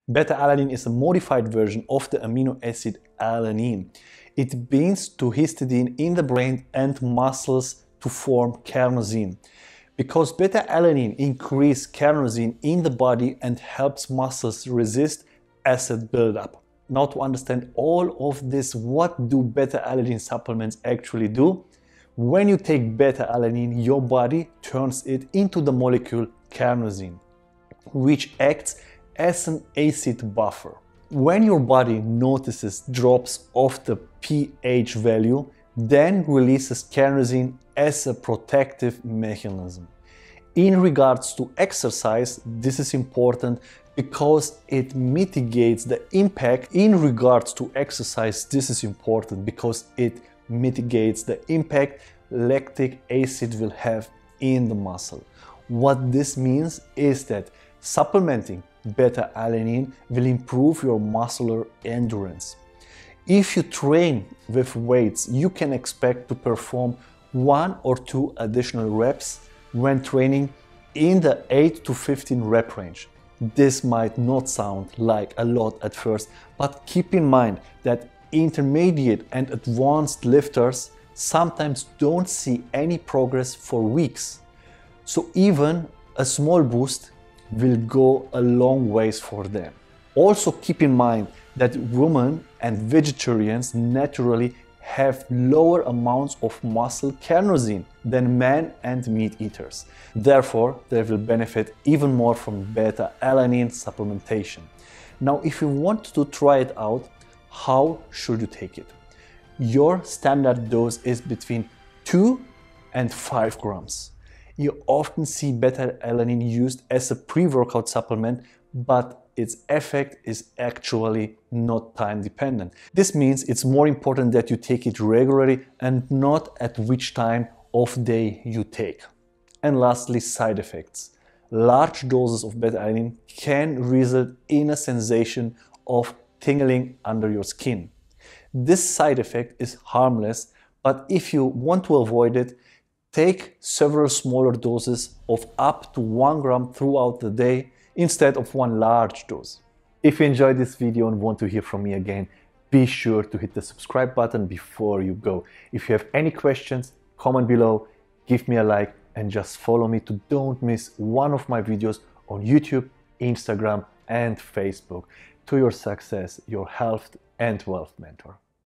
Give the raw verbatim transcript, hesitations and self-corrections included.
Beta-alanine is a modified version of the amino acid alanine. It binds to histidine in the brain and muscles to form carnosine. Because beta-alanine increases carnosine in the body and helps muscles resist acid buildup. Now, to understand all of this, what do beta-alanine supplements actually do? When you take beta-alanine, your body turns it into the molecule carnosine, which acts as an acid buffer. When your body notices drops of the pH value, then releases carnosine as a protective mechanism. In regards to exercise, this is important because it mitigates the impact. In regards to exercise, this is important because it mitigates the impact lactic acid will have in the muscle. What this means is that supplementing beta-alanine will improve your muscular endurance. If you train with weights, you can expect to perform one or two additional reps when training in the eight to fifteen rep range. This might not sound like a lot at first, but keep in mind that intermediate and advanced lifters sometimes don't see any progress for weeks. So even a small boost will go a long ways for them. Also keep in mind that women and vegetarians naturally have lower amounts of muscle carnosine than men and meat eaters. Therefore, they will benefit even more from beta-alanine supplementation. Now, if you want to try it out, how should you take it? Your standard dose is between two and five grams. You often see beta-alanine used as a pre-workout supplement, but its effect is actually not time dependent. This means it's more important that you take it regularly and not at which time of day you take. And lastly, side effects. Large doses of beta-alanine can result in a sensation of tingling under your skin. This side effect is harmless, but if you want to avoid it, take several smaller doses of up to one gram throughout the day instead of one large dose. If you enjoyed this video and want to hear from me again, be sure to hit the subscribe button before you go. If you have any questions, comment below, give me a like, and just follow me to don't miss one of my videos on YouTube, Instagram, and Facebook. To your success, your health and wealth mentor.